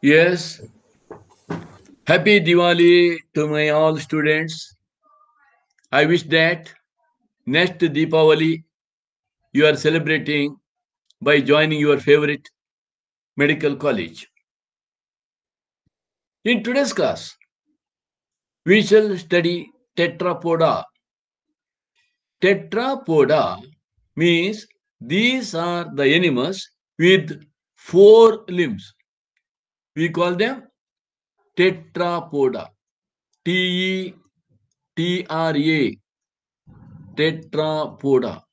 Yes, happy Diwali to my all students. I wish that next Deepavali you are celebrating by joining your favorite medical college. In today's class, we shall study tetrapoda. Tetrapoda means these are the animals with four limbs. We call them tetrapoda. Tetra, tetrapoda.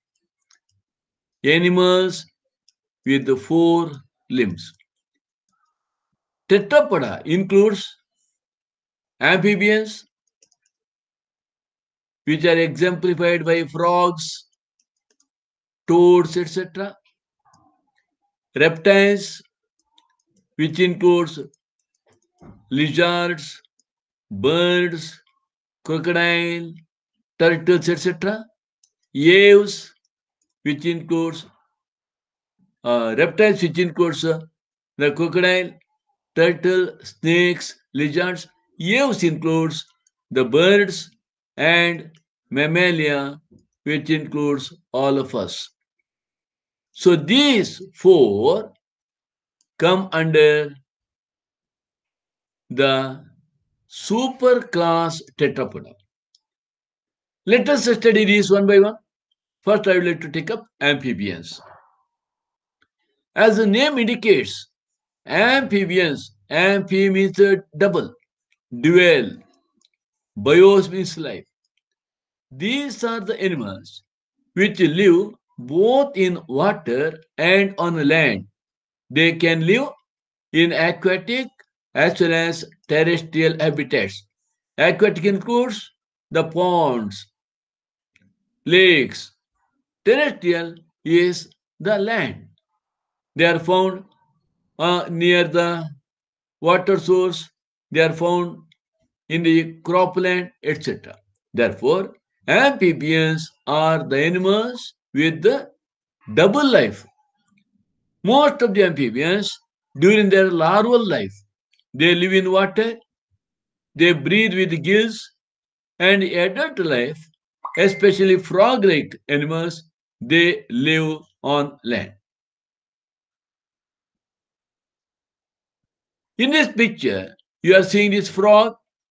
Animals with the four limbs. Tetrapoda includes amphibians, which are exemplified by frogs, toads, etc. Reptiles, which includes lizards, birds, crocodile, turtles, etc. Aves, which includes reptiles, which includes the crocodile, turtle, snakes, lizards. Aves includes the birds and mammalia, which includes all of us. So these four come under the superclass tetrapoda. Let us study these one by one. First, I would like to take up amphibians. As the name indicates, amphibians, amphi means double, dual, bios means life. These are the animals which live both in water and on land. They can live in aquatic as well as terrestrial habitats. Aquatic includes the ponds, lakes. Terrestrial is the land. They are found near the water source. They are found in the cropland, etc. Therefore, amphibians are the animals with the double life. Most of the amphibians, during their larval life, they live in water, they breathe with gills, and adult life, especially frog-like animals, they live on land. In this picture, you are seeing this frog,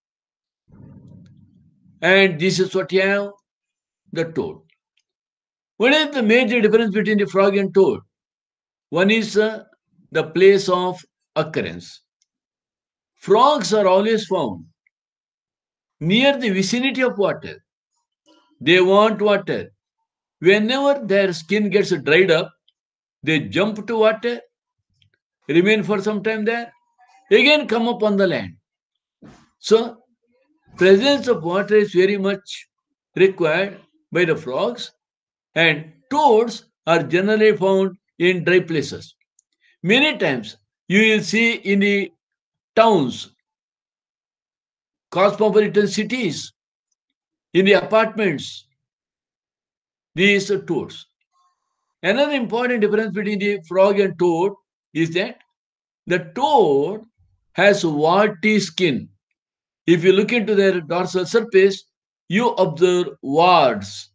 and this is what you have, the toad. What is the major difference between the frog and toad? One is the place of occurrence. Frogs are always found near the vicinity of water. They want water. Whenever their skin gets dried up, they jump to water, remain for some time there, again come up on the land. So, presence of water is very much required by the frogs, and toads are generally found in dry places. Many times you will see in the towns, cosmopolitan cities, in the apartments, these are toads. Another important difference between the frog and toad is that the toad has warty skin. If you look into their dorsal surface, you observe warts.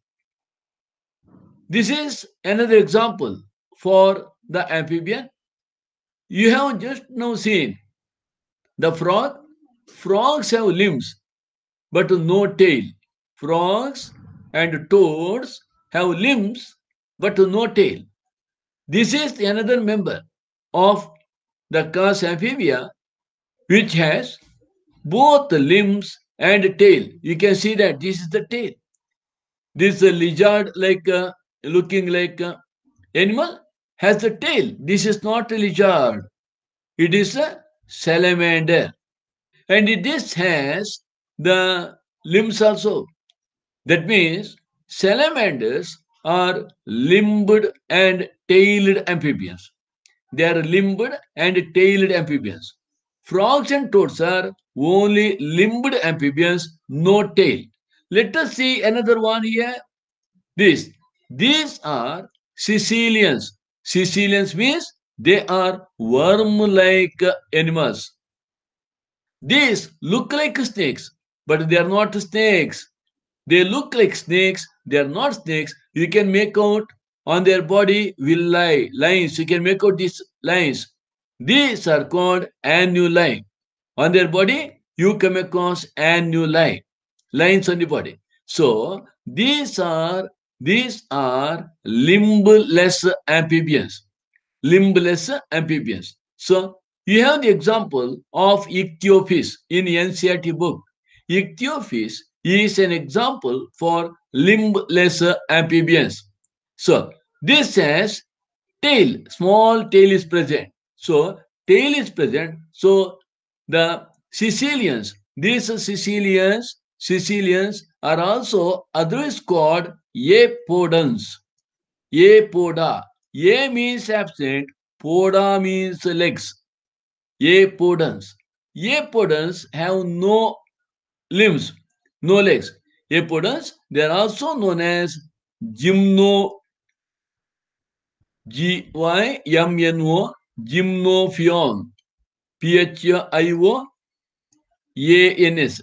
This is another example for the amphibian. You have just now seen the frog. Frogs have limbs but no tail. Frogs and toads have limbs but no tail. This is another member of the class Amphibia which has both limbs and tail. You can see that this is the tail. This lizard like looking like animal has the tail. This is not a lizard. It is a salamander. And this has the limbs also. That means salamanders are limbed and tailed amphibians. They are limbed and tailed amphibians. Frogs and toads are only limbed amphibians, no tail. Let us see another one here. These are Sicilians. Sicilians means They are worm-like animals. These look like snakes, but they are not snakes. They look like snakes. They are not snakes. You can make out on their body lines. You can make out these lines. These are called annuli. On their body, you come across annuli, lines on the body. So these are limbless amphibians. Limbless amphibians. So you have the example of ichthyophis in NCERT book. Ichthyophis is an example for limbless amphibians. So this has tail, small tail is present. So tail is present. So the Sicilians, these Sicilians are also otherwise called apodons. Apoda. A means absent, poda means legs. Apodons. Apodons have no limbs, no legs. Apodons, they are also known as gymno, Gymno, gymnophion, Phions,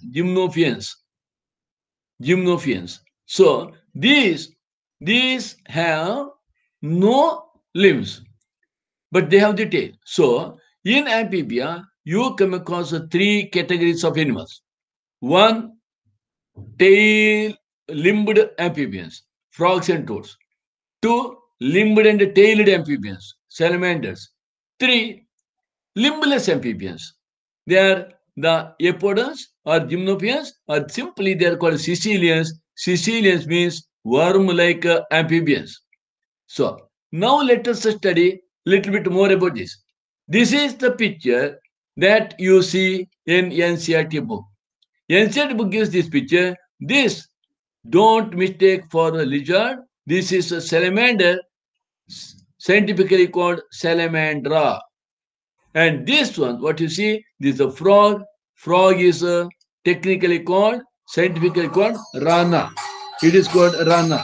gymnophians. So these have no limbs, but they have the tail. So in amphibia, you come across three categories of animals. One, tail limbed amphibians, frogs and toads. Two, limbed and tailed amphibians, salamanders. Three, limbless amphibians. They are the apodons or gymnophians, or simply they are called Sicilians. Sicilians means worm-like amphibians. So now let us study a little bit more about this. This is the picture that you see in NCERT book. NCERT book gives this picture. This don't mistake for a lizard. This is a salamander, scientifically called salamandra. And this one, what you see, this is a frog. Frog is technically called, scientifically called rana. It is called rana.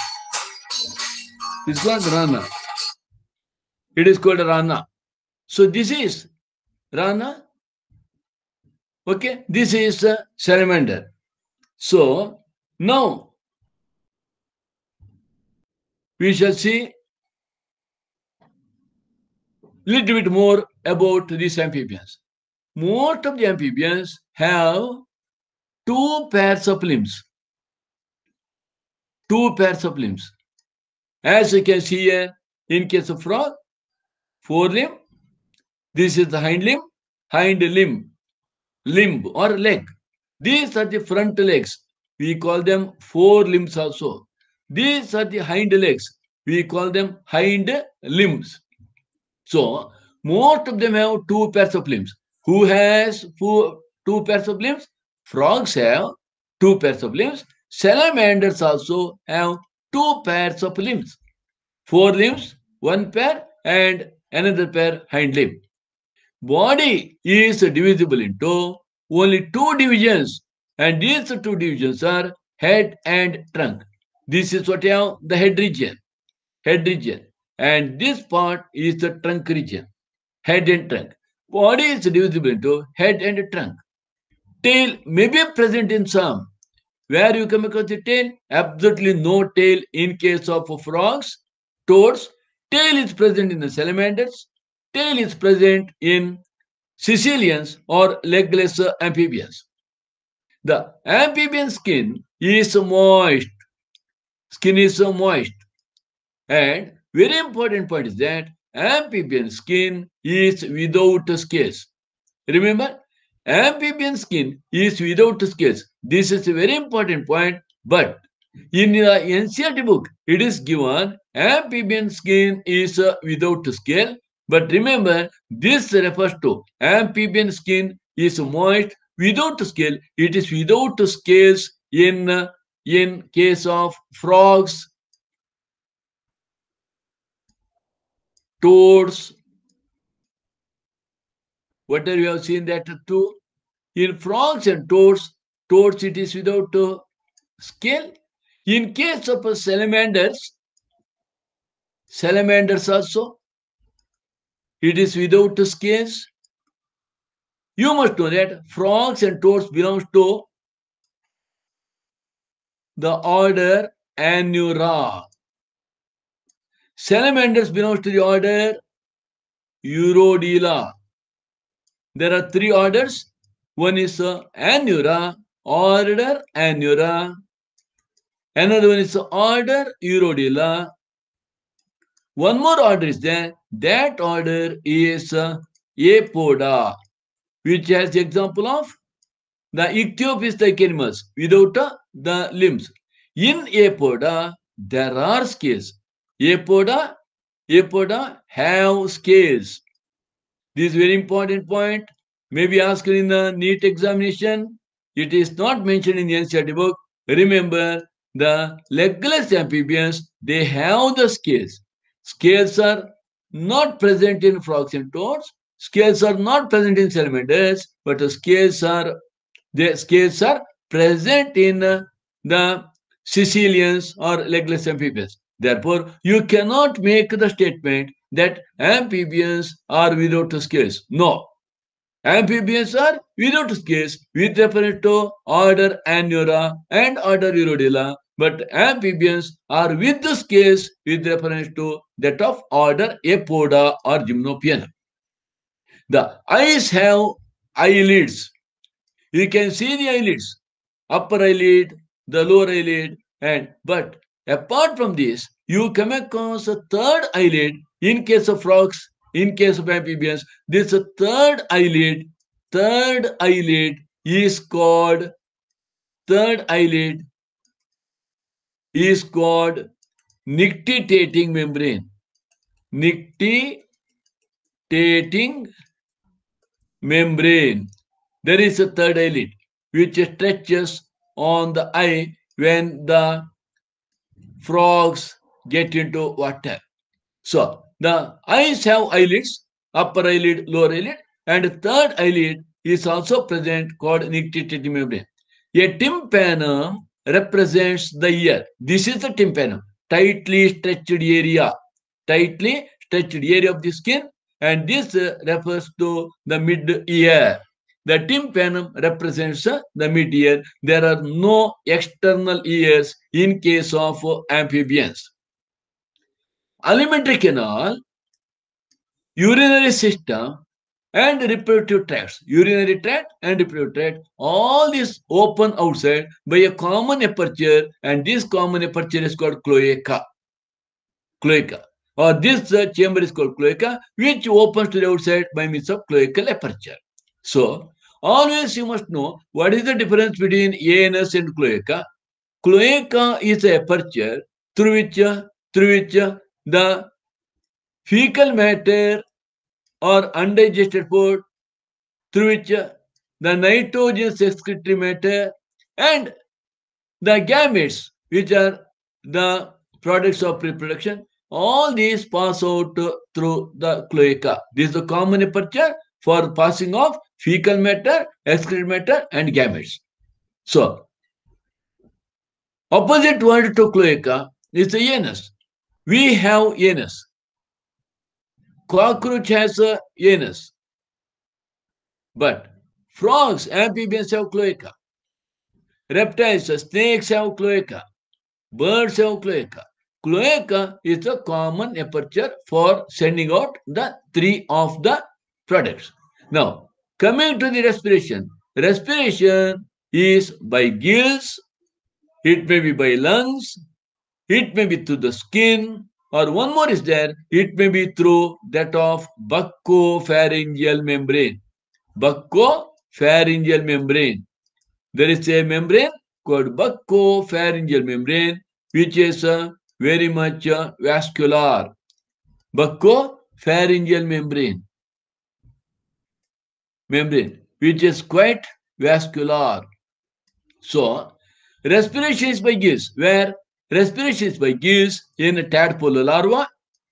It's called rana. It is called rana. So this is rana. Okay, this is salamander. So now we shall see little bit more about these amphibians. Most of the amphibians have two pairs of limbs. Two pairs of limbs. As you can see here, in case of frog, forelimb. This is the hind limb or leg. These are the front legs. We call them forelimbs also. These are the hind legs. We call them hind limbs. So most of them have two pairs of limbs. Who has two pairs of limbs? Frogs have two pairs of limbs. Salamanders also have two pairs of limbs. Four limbs, one pair, and another pair hind limb. Body is divisible into only two divisions, and these two divisions are head and trunk. This is what you have, the head region, and this part is the trunk region, head and trunk. Body is divisible into head and trunk. Tail may be present in some. Where you come across the tail? Absolutely no tail in case of frogs, toads. Tail is present in the salamanders. Tail is present in Sicilians or legless amphibians. The amphibian skin is moist. Skin is moist. And very important point is that amphibian skin is without scales. Remember, amphibian skin is without scales. This is a very important point, but in the NCERT book, it is given amphibian skin is without scale. But remember, this refers to amphibian skin is moist without scale. It is without scales in case of frogs, toads. What are you have seen that too? In frogs and toads it is without scale. In case of salamanders also, It is without scales. You must know that frogs and toads belong to the order Anura. Salamanders belong to the order Urodela. There are three orders. One is Anura, order Anura. Another one is order Urodela. One more order is there. That order is Apoda, which has the example of the ichthyopis-like animals without the limbs. In Apoda, there are scales. Apoda have scales. This is very important point. Maybe asked in the NEET examination. It is not mentioned in the NCERT book. Remember, the legless amphibians, they have the scales. Scales are not present in frogs and toads. Scales are not present in salamanders, but the scales are present in the caecilians or legless amphibians. Therefore, you cannot make the statement that amphibians are without scales. No. Amphibians are without scales with reference to order Anura and order Urodela, but amphibians are with the scales with reference to that of order Apoda or Gymnopiana. The eyes have eyelids. You can see the eyelids, upper eyelid, the lower eyelid, but apart from this, you come across a third eyelid in case of frogs, in case of amphibians. This third eyelid is called nictitating membrane. Nictitating membrane. There is a third eyelid which stretches on the eye when the frogs get into water. So the eyes have eyelids, upper eyelid, lower eyelid, and third eyelid is also present called nictitating membrane. A tympanum represents the ear. This is the tympanum, tightly stretched area of the skin, and this refers to the mid-ear. The tympanum represents the mid-ear. There are no external ears in case of amphibians. Alimentary canal, urinary system, and reproductive tracts. Urinary tract and reproductive tract, all these open outside by a common aperture, and this common aperture is called cloaca. Or this chamber is called cloaca, which opens to the outside by means of cloacal aperture. So, always you must know what is the difference between anus and cloaca. Cloaca is the aperture through which the fecal matter or undigested food, through which the nitrogenous excretory matter and the gametes, which are the products of reproduction, all these pass out through the cloaca. This is the common aperture for passing of fecal matter, excretory matter, and gametes. So, opposite word to cloaca is the anus. We have anus. Cockroach has a anus. But frogs, amphibians have cloaca. Reptiles, snakes have cloaca. Birds have cloaca. Cloaca is a common aperture for sending out the three of the products. Now, coming to the respiration. Respiration is by gills, it may be by lungs, it may be through the skin, or one more is there, it may be through that of buccopharyngeal membrane. Buccopharyngeal membrane. There is a membrane called buccopharyngeal membrane, which is very much vascular. Buccopharyngeal membrane, which is quite vascular. So, respiration is by gills, where respiration is by gills in tadpole larva,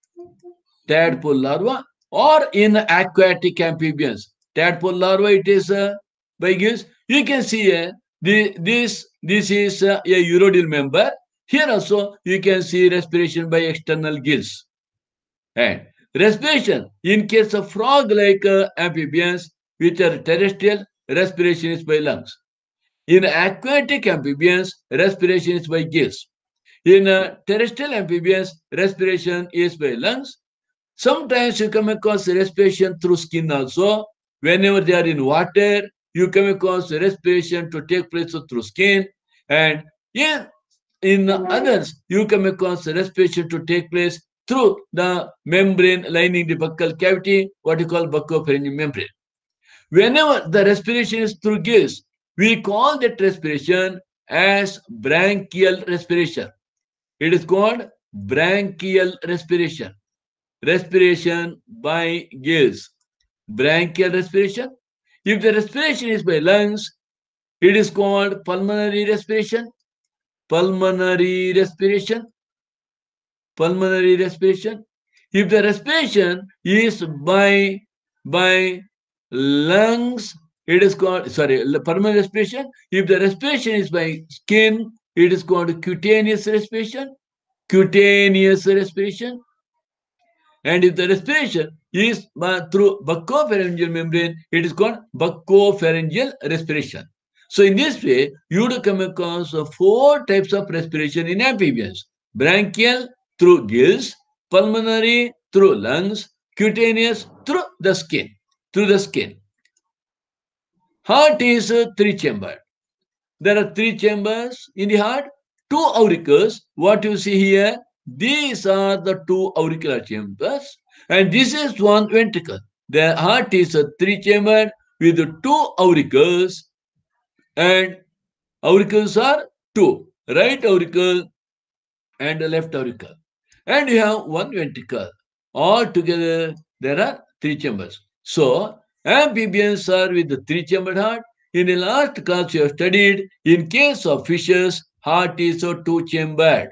or in aquatic amphibians. Tadpole larva, it is by gills. You can see this is a urodel member. Here also you can see respiration by external gills. And Respiration. In case of frog-like amphibians, which are terrestrial, respiration is by lungs. In aquatic amphibians, respiration is by gills. In terrestrial amphibians, respiration is by lungs. Sometimes you come across respiration through skin also. Whenever they are in water, you come across respiration to take place through skin. And in others, you come across respiration to take place through the membrane lining the buccal cavity, what you call buccopharyngeal membrane. Whenever the respiration is through gills, we call that respiration as branchial respiration. It is called branchial respiration. Respiration by gills. Branchial respiration. If the respiration is by lungs, it is called pulmonary respiration. Pulmonary respiration. Pulmonary respiration. If the respiration is by lungs, it is called, pulmonary respiration. If the respiration is by skin, it is called cutaneous respiration. Cutaneous respiration. And if the respiration is through buccopharyngeal membrane, it is called buccopharyngeal respiration. So in this way, you would come across 4 types of respiration in amphibians. Branchial through gills, pulmonary through lungs, cutaneous through the skin. Heart is 3-chambered. There are 3 chambers in the heart, 2 auricles. What you see here, these are the 2 auricular chambers, and this is 1 ventricle. The heart is 3-chambered with 2 auricles, and auricles are 2, right auricle and left auricle. And you have 1 ventricle. All together, there are 3 chambers. So, amphibians are with the 3-chambered heart. In the last class you have studied, in case of fishes, heart is 2-chambered.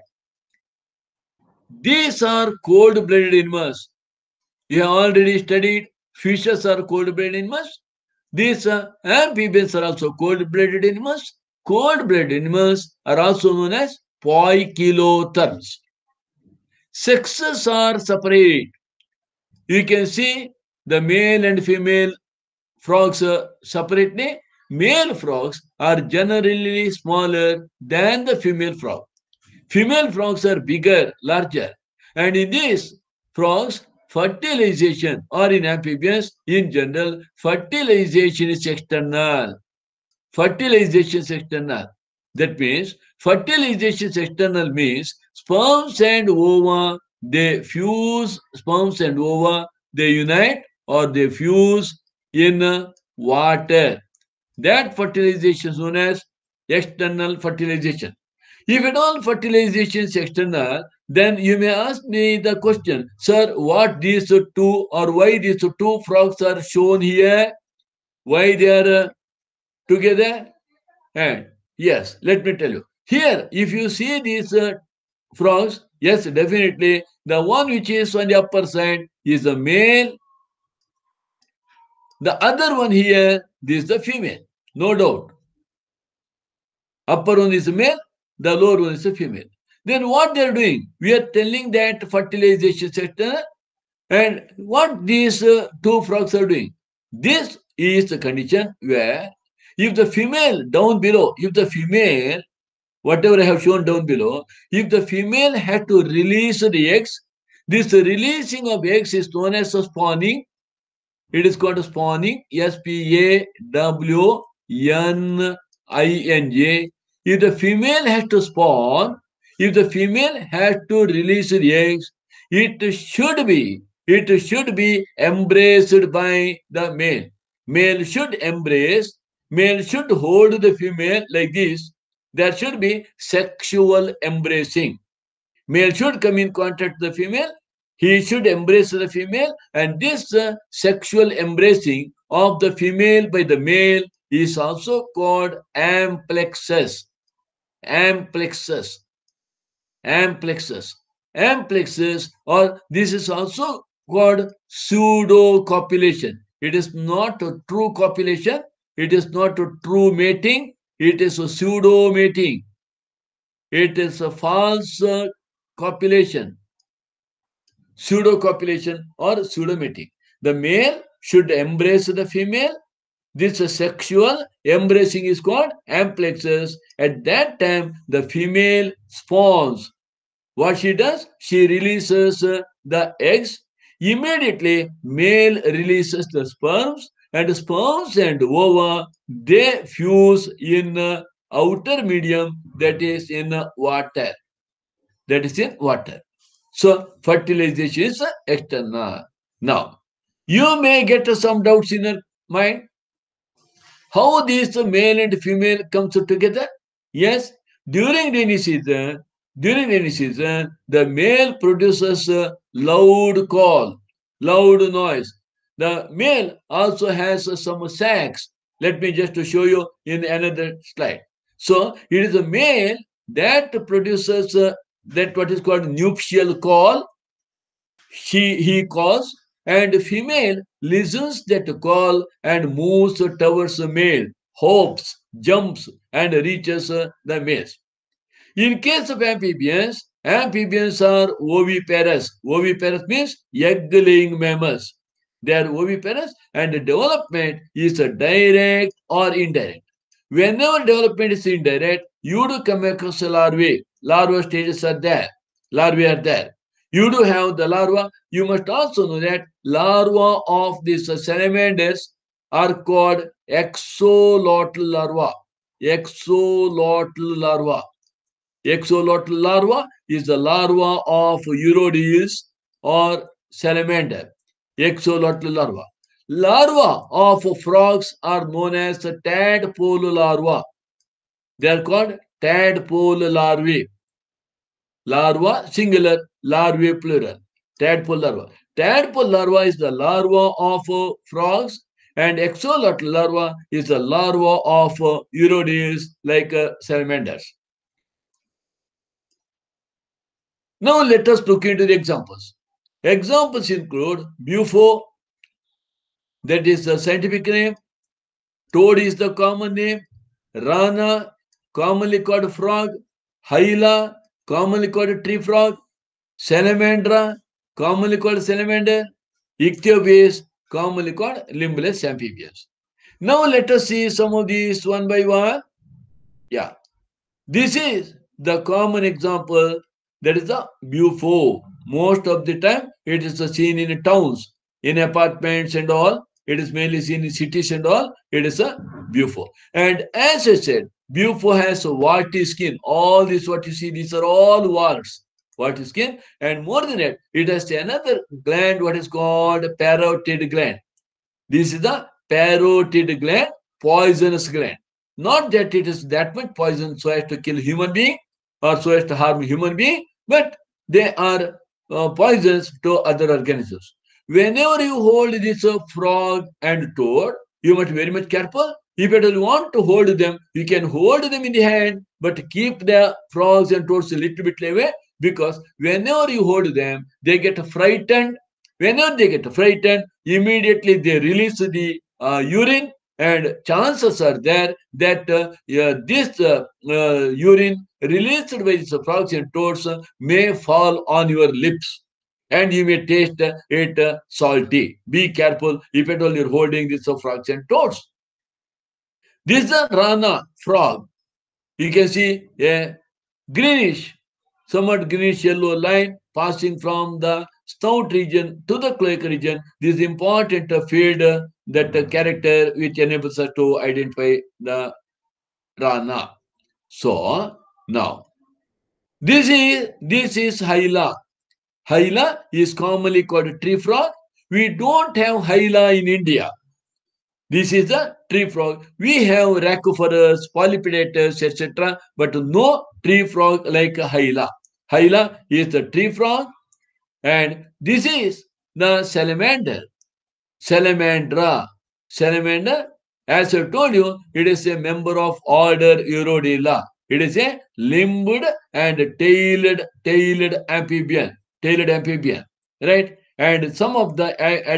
These are cold-blooded animals. You have already studied fishes are cold-blooded animals. These amphibians are also cold-blooded animals. Cold-blooded animals are also known as poikilotherms. Sexes are separate. You can see the male and female frogs separately. Male frogs are generally smaller than the female frog. Female frogs are bigger, larger. And in these frogs, fertilization, or in amphibians in general, fertilization is external. Fertilization is external. That means fertilization is external means sperms and ova, they fuse, sperms and ova, they unite or they fuse in water. That fertilization is known as external fertilization. If at all fertilization is external, then you may ask me the question, sir, what these 2 or why these 2 frogs are shown here? Why they are together? And yes, let me tell you. Here, if you see these frogs, yes, definitely the one which is on the upper side is the male. The other one here, this is the female, no doubt. Upper one is the male, the lower one is the female. Then what they are doing? We are telling that fertilization sector, and what these 2 frogs are doing. This is the condition where if the female down below, if the female, whatever I have shown down below, if the female had to release the eggs, this releasing of eggs is known as spawning. It is called spawning, spawning. If the female has to spawn, if the female has to release the eggs, it should be embraced by the male. Male should embrace, male should hold the female like this. There should be sexual embracing. Male should come in contact with the female. He should embrace the female, and this sexual embracing of the female by the male is also called amplexus. Amplexus. Amplexus. Amplexus, or this is also called pseudo copulation. It is not a true copulation. It is not a true mating. It is a pseudo mating. It is a false copulation. pseudocopulation or pseudomating. The male should embrace the female. This sexual embracing is called amplexus. At that time, the female spawns. What she does? She releases the eggs. Immediately, male releases the sperms, and sperms and ova, they fuse in outer medium, that is in water. That is in water. So, fertilization is external. Now, you may get some doubts in your mind. How these male and female comes together? Yes, during rainy season, the male produces a loud call, loud noise. The male also has some sacs. Let me just show you in another slide. So it is a male that produces that what is called nuptial call. He calls, and female listens that call and moves towards the male, hopes, jumps, and reaches the male. In case of amphibians, amphibians are oviparous. Oviparous means egg-laying mammals. They are oviparous, and the development is direct or indirect. Whenever development is indirect, you do come across a larvae. Larva stages are there. Larvae are there. You do have the larva. You must also know that larvae of these salamanders are called axolotl larva. Axolotl larva. Axolotl larva is the larva of Urodilus or salamander. Axolotl larva. Larva of frogs are known as tadpole larva. They are called tadpole larvae. Larva singular, larvae plural. Tadpole larva. Tadpole larva is the larva of frogs, and axolotl larva is the larva of Urodilus like salamanders. Now let us look into the examples. Examples include bufo, that is the scientific name, toad is the common name, rana, commonly called frog, hyla, commonly called tree frog, salamandra, commonly called salamander, ichthyopus, commonly called limbless amphibians. Now let us see some of these one by one. Yeah, this is the common example, that is the bufo. Most of the time, it is seen in towns, in apartments and all. It is mainly seen in cities and all. It is a bufo. And as I said, bufo has a warty skin. All this what you see, these are all warts. Warty skin. And more than that, it has another gland, what is called parotid gland. This is the parotid gland, poisonous gland. Not that it is that much poison so as to kill human being or so as to harm human being, but they are poisons to other organisms. Whenever you hold this frog and toad, you must be very much careful. If you want to hold them, you can hold them in the hand, but keep the frogs and toads a little bit away, because whenever you hold them, they get frightened. Whenever they get frightened, immediately they release the urine, and chances are there that this urine released by these frogs and toads may fall on your lips, and you may taste it salty. Be careful if at all you're holding these frogs and toads. This is a rana frog. You can see a greenish, somewhat greenish yellow line passing from the snout region to the cloaca region. This is important field, that character which enables us to identify the rana. So now this is hyla. Hyla is commonly called tree frog. We don't have hyla in India. This is a tree frog. We have Rhacopherus, Polypedatus, etc., but no tree frog like Hyla. Hyla is the tree frog, and this is the salamander. Salamandra. Salamander, as I told you, it is a member of order Urodela. It is a limbed and tailed amphibian. Tailed amphibian, right? And some of the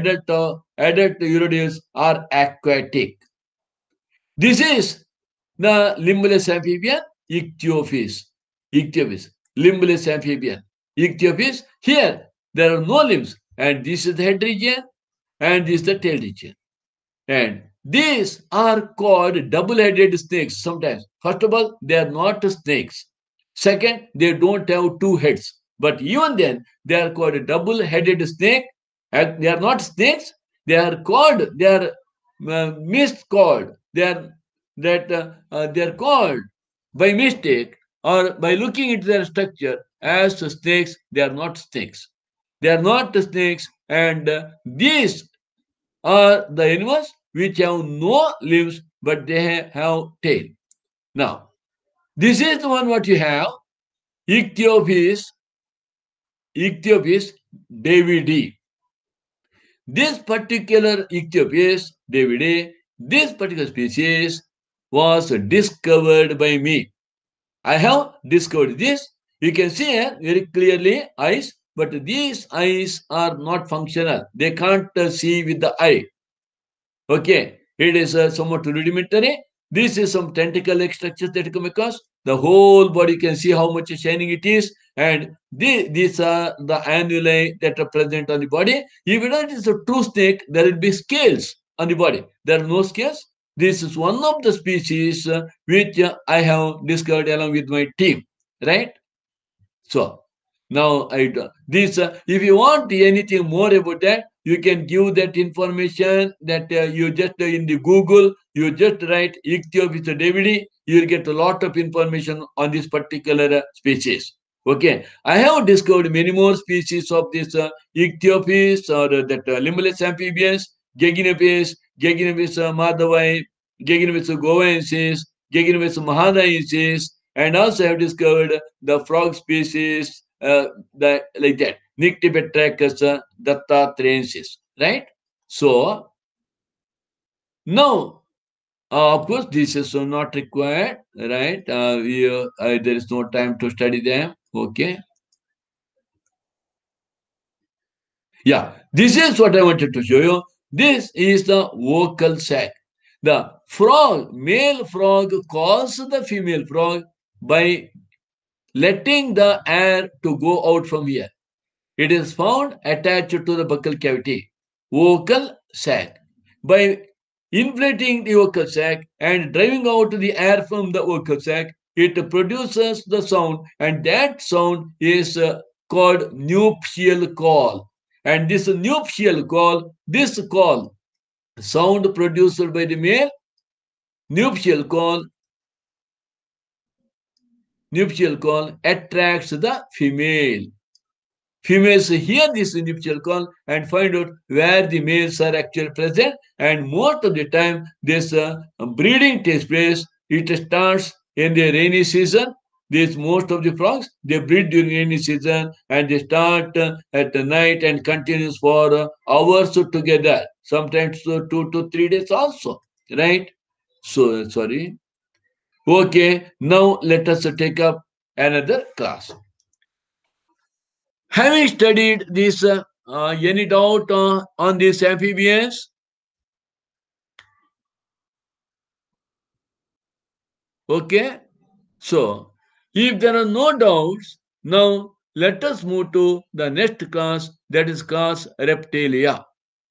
adult Urodels are aquatic. This is the limbless amphibian, Ichthyopus. Ichthyopus. Limbless amphibian. Ichthyopus. Here, There are no limbs. And this is the head region and this is the tail region. And these are called double-headed snakes sometimes. First of all, they are not snakes. Second, they don't have two heads. But even then, they are called a double-headed snake. And they are not snakes. They are called, they are miscalled. They are called by mistake or by looking into their structure as snakes. They are not snakes. They are not snakes. And these are the animals which have no limbs but they have tail. Now, this is the one what you have, Ichthyopis davidi. This particular Ichthyopis davidi, this particular species was discovered by me. I have discovered this. You can see here very clearly eyes, but these eyes are not functional. They can't see with the eye. Okay, it is somewhat rudimentary. This is some tentacle-like structures that you come across. The whole body can see how much shining it is, and these are the annuli that are present on the body. If it is a true snake, there will be scales on the body. There are no scales. This is one of the species which I have discovered along with my team, right? So now if you want anything more about that, you can give that information that you just in the Google, you just write Ichthyopis davidi, you'll get a lot of information on this particular species. Okay, I have discovered many more species of this Ichthyopis or that limbless amphibians, Geginopis madhavai, Geginopis goensis, Geginopis mahadaensis, and also have discovered the frog species like that, Nyctipetracus dattatriensis, right? So now, of course, this is not required, right? There is no time to study them. Okay. Yeah, this is what I wanted to show you. This is the vocal sac. The frog, male frog calls the female frog by letting the air to go out from here. It is found attached to the buccal cavity, vocal sac. By inflating the vocal sac and driving out the air from the vocal sac, it produces the sound, and that sound is called nuptial call. And this call, sound produced by the male, nuptial call, attracts the female. Females hear this nuptial call and find out where the males are actually present, and most of the time this breeding takes place. It starts in the rainy season. This most of the frogs they breed during rainy season and they start at the night and continues for hours together, sometimes 2 to 3 days also, right? So sorry. Okay, now let us take up another class. Having studied this, any doubt on these amphibians? Okay. So, if there are no doubts, now let us move to the next class, that is class Reptilia.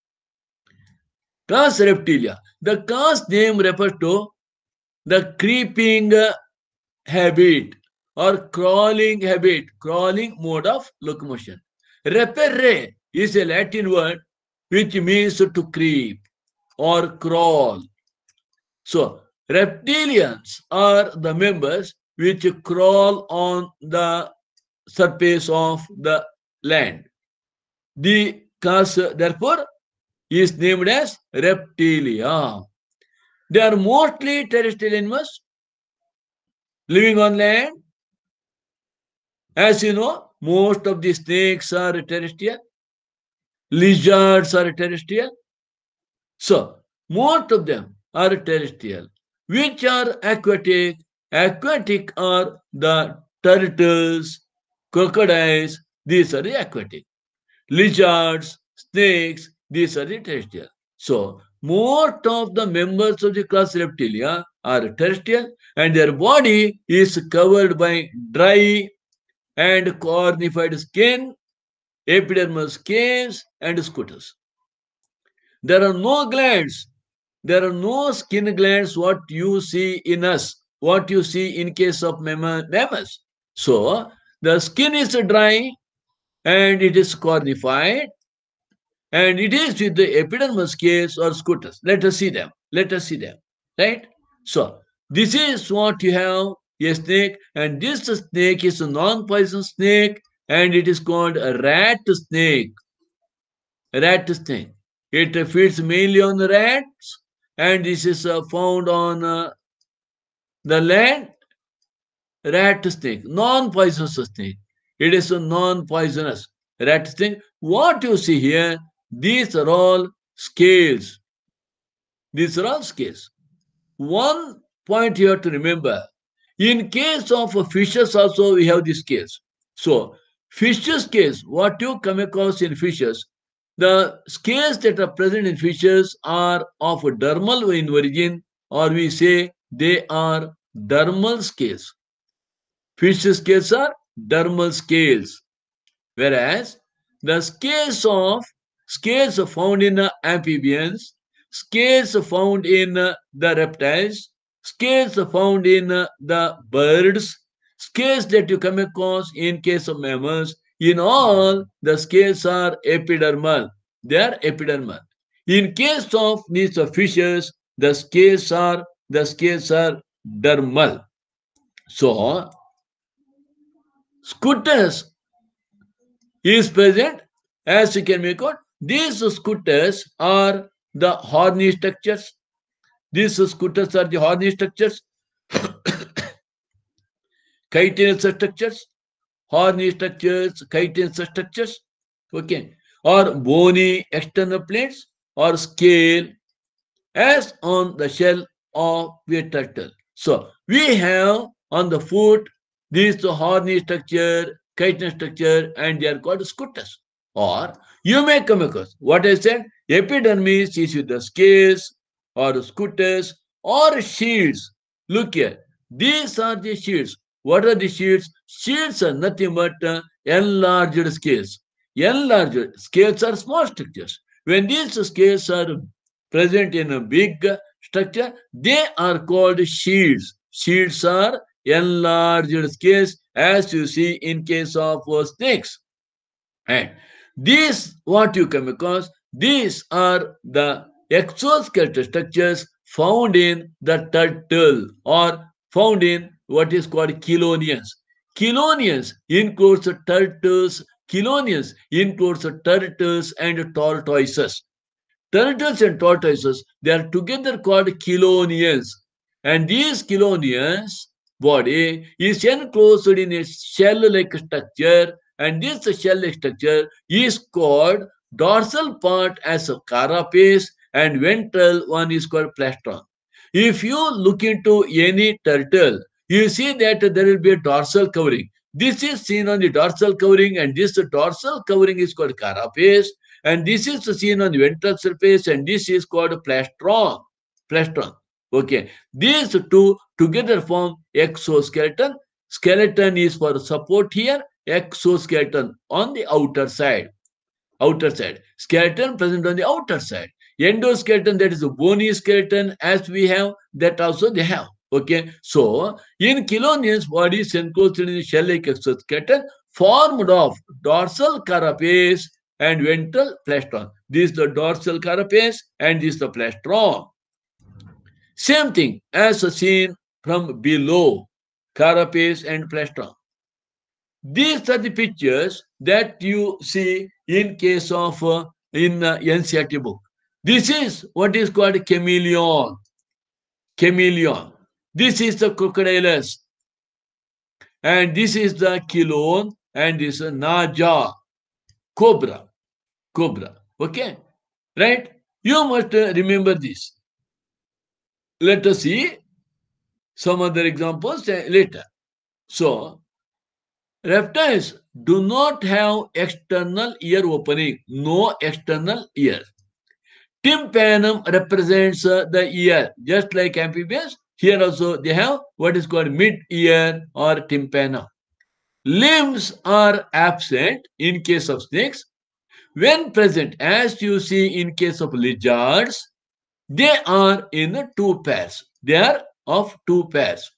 Class Reptilia. The class name refers to the creeping habit or crawling mode of locomotion. Reperre is a Latin word which means to creep or crawl. So, reptilians are the members which crawl on the surface of the land. The class, therefore, is named as reptilia. They are mostly terrestrial animals living on land. As you know, most of the snakes are terrestrial, lizards are terrestrial. So, most of them are terrestrial. Which are aquatic? Aquatic are the turtles, crocodiles, these are the aquatic. Lizards, snakes, these are the terrestrial. So, most of the members of the class Reptilia are terrestrial and their body is covered by dry and cornified skin epidermal scales, and scuters. There are no glands. There are no skin glands, what you see in us, what you see in case of mammals. So, the skin is dry and it is cornified, and it is with the epidermal scales or scuters. Let us see them. Let us see them. Right? So, this is what you have, a snake, and this snake is a non-poisonous snake, and it is called a rat snake. Rat snake. It feeds mainly on the rats, and this is found on the land. Rat snake, non-poisonous snake. It is a non-poisonous rat snake. What you see here, these are all scales. These are all scales. One point you have to remember, in case of fishes also we have these scales. So fishes scales, what you come across in fishes, the scales that are present in fishes are of dermal in origin, or we say they are dermal scales. Fish scales are dermal scales, whereas the scales found in amphibians, scales found in the reptiles, scales found in the birds, scales that you come across in case of mammals, in all the scales are epidermal. They are epidermal. In case of these fishes, the scales are dermal. So scuters is present, as you can make out. These scuters are the horny structures. These scuters are the horny structures, chitinous structures, horny structures, chitinous structures, okay, or bony external plates or scale, as on the shell of a turtle. So we have on the foot these horny structure, chitin structure, and they are called scuters. Or you may come across what I said, epidermis is with the scales or scuters or shields. Look here, these are the shields. What are the shields? Shields are nothing but enlarged scales. Enlarged scales are small structures. When these scales are present in a big structure, they are called shields. Shields are enlarged scales, as you see in case of snakes. And these, what you come across, these are the exoskeletal structures found in the turtle or found in what is called chelonians. Chelonians includes turtles. Chelonians includes turtles and tortoises. Turtles and tortoises, they are together called chelonians. And these chelonians body is enclosed in a shell-like structure, and this shell-like structure is called dorsal part as a carapace, and ventral one is called plastron. If you look into any turtle, you see that there will be a dorsal covering. This is seen on the dorsal covering, and this dorsal covering is called carapace, and this is seen on the ventral surface, and this is called plastron. Plastron. Okay. These two together form exoskeleton. Skeleton is for support here, exoskeleton on the outer side. Outer side. Skeleton present on the outer side. Endoskeleton, that is a bony skeleton, as we have, that also they have. Okay. So, in chelonians, body is enclosed in a shell-like exoskeleton formed of dorsal carapace and ventral plastron. This is the dorsal carapace and this is the plastron. Same thing as seen from below, carapace and plastron. These are the pictures that you see in case of in NCERT book. This is what is called chameleon. Chameleon. This is the crocodilus. And this is the chelone, and this is naja, cobra. Cobra. Okay? Right? You must remember this. Let us see some other examples later. So, reptiles do not have external ear opening, no external ear. Tympanum represents the ear, just like amphibians. Here also they have what is called mid-ear or tympanum. Limbs are absent in case of snakes. When present, as you see in case of lizards, they are in two pairs. They are of two pairs.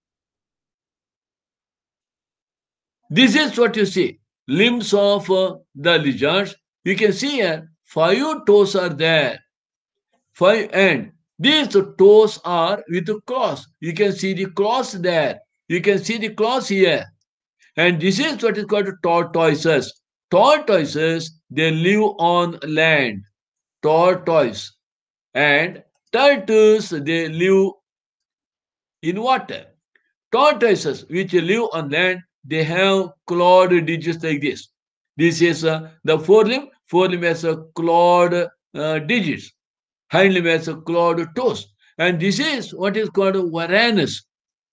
This is what you see. Limbs of the lizards. You can see here, five toes are there. Five, and these toes are with claws. You can see the claws there. You can see the claws here. And this is what is called tortoises. Tortoises, they live on land. Tortoise. And turtles, they live in water. Tortoises, which live on land, they have clawed digits like this. This is the forelimb. Forelimb has a clawed digits. Hind limb has a clawed toes. And this is what is called varanus.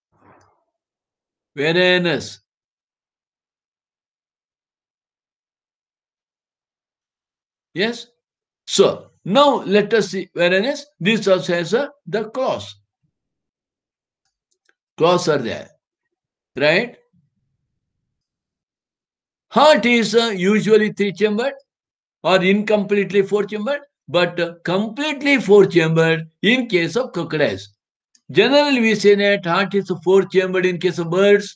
Varanus. Yes? So, now let us see varanus. This also has the claws. Claws are there. Right? Heart is usually three-chambered or incompletely four-chambered, but completely four-chambered in case of crocodiles. Generally, we say that heart is four-chambered in case of birds,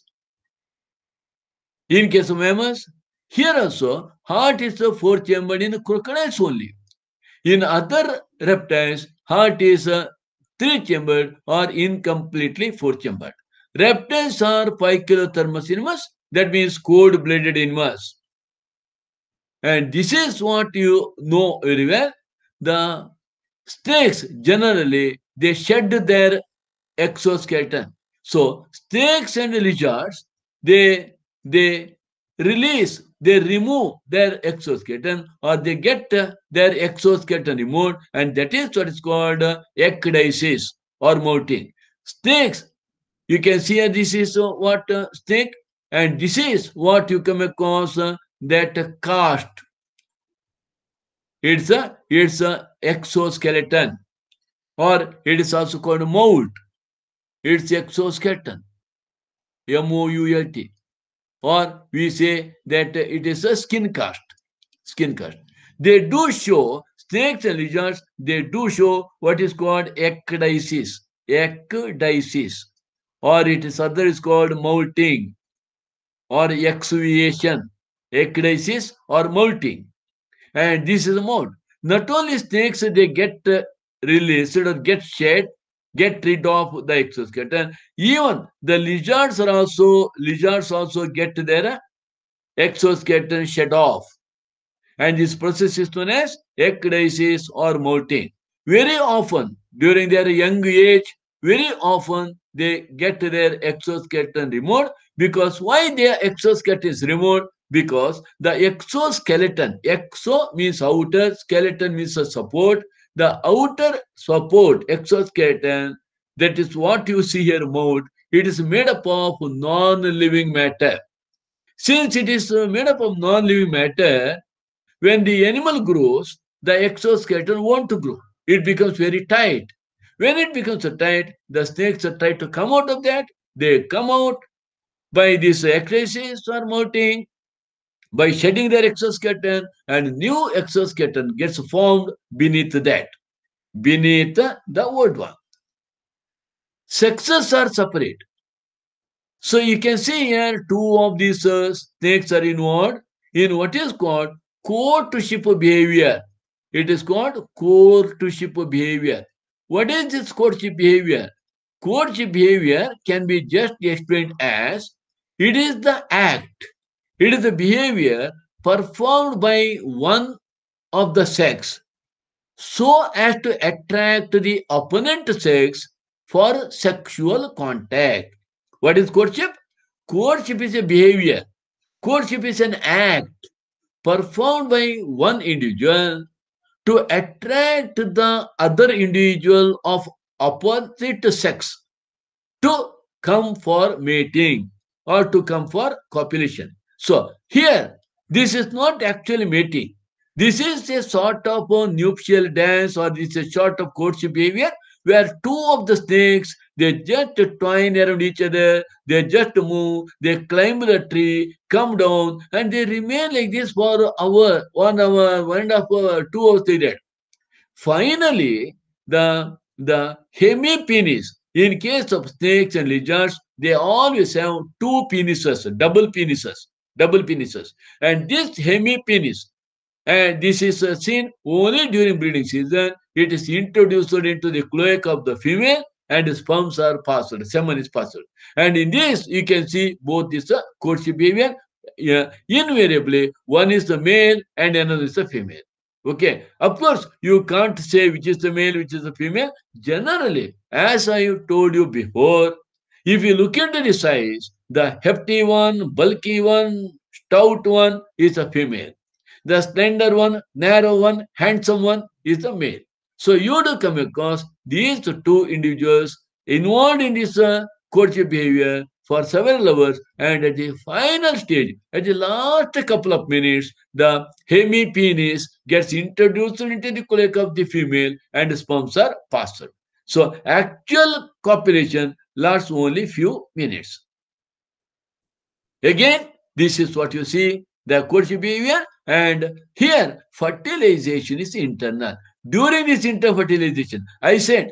in case of mammals. Here also, heart is four-chambered in crocodiles only. In other reptiles, heart is three-chambered or incompletely four-chambered. Reptiles are phycilothermous animals, that means cold-blooded animals. And this is what you know very well. The snakes generally, they shed their exoskeleton. So snakes and lizards, they release, they remove their exoskeleton, or they get their exoskeleton removed, and that is what is called ecdysis or molting. Snakes, you can see this is what snake, and this is what you come across that cast. It's a exoskeleton, or it is also called mold. It's exoskeleton, M-O-U-L-T, or we say that it is a skin cast. Skin cast. They do show, snakes and lizards, they do show what is called ecdysis. Ecdysis, or it is other is called molting or exuviation. Ecdysis or molting. And this is a mold. Not only snakes, they get released or get shed, get rid of the exoskeleton. Even the lizards also get their exoskeleton shed off. And this process is known as ecdysis or molting. Very often, during their young age, very often they get their exoskeleton removed. Because why their exoskeleton is removed? Because the exoskeleton, exo means outer, skeleton means a support. The outer support, exoskeleton, that is what you see here mold, it is made up of non-living matter. Since it is made up of non-living matter, when the animal grows, the exoskeleton won't grow. It becomes very tight. When it becomes tight, the snakes try to come out of that. They come out by this ecdysis or molting, by shedding their exoskeleton, and new exoskeleton gets formed beneath that, beneath the old one. Sexes are separate. So you can see here two of these snakes are involved in what is called courtship behavior. It is called courtship behavior. What is this courtship behavior? Courtship behavior can be just explained as it is the act, it is the behavior performed by one of the sex so as to attract the opponent sex for sexual contact. What is courtship? Courtship is a behavior. Courtship is an act performed by one individual to attract the other individual of opposite sex to come for mating or to come for copulation. So here, this is not actually mating. This is a sort of a nuptial dance, or this is a sort of courtship behavior where two of the snakes, They just twine around each other. They just move. They climb the tree, come down, and they remain like this for an hour, 1 hour, 1.5 hour, 2 hours. They did. Finally, the hemipenis. In case of snakes and lizards, they always have two penises, double penises. And this hemipenis, and this is seen only during breeding season. It is introduced into the cloaca of the female, and sperms are passed, semen is passed. And in this, you can see both is the courtship behavior. Invariably, one is the male and another is the female. Okay, of course, you can't say which is the male, which is the female. Generally, as I told you before, if you look into the size, the hefty one, bulky one, stout one is a female. The slender one, narrow one, handsome one is the male. So you do come across these two individuals involved in this courtship behavior for several hours, and at the final stage, at the last couple of minutes, the hemipenis gets introduced into the cloaca of the female and sperms are passed. So actual copulation lasts only few minutes. Again, this is what you see, the courtship behavior, and here fertilization is internal. During this interfertilization, I said